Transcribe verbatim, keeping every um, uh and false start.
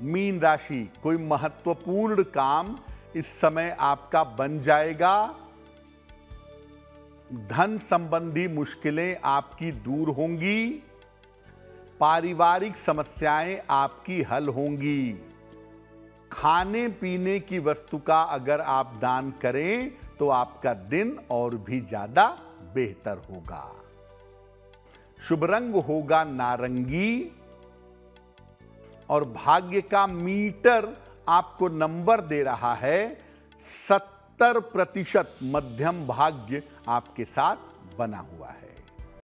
Mean राशि, कोई महत्वपूर्ण काम इस समय आपका बन जाएगा। धन संबंधी मुश्किलें आपकी दूर होंगी। पारिवारिक समस्याएं आपकी हल होंगी। खाने पीने की वस्तु का अगर आप दान करें तो आपका दिन और भी ज्यादा बेहतर होगा। शुभ रंग होगा नारंगी और भाग्य का मीटर आपको नंबर दे रहा है सत्तर प्रतिशत। मध्यम भाग्य आपके साथ बना हुआ है।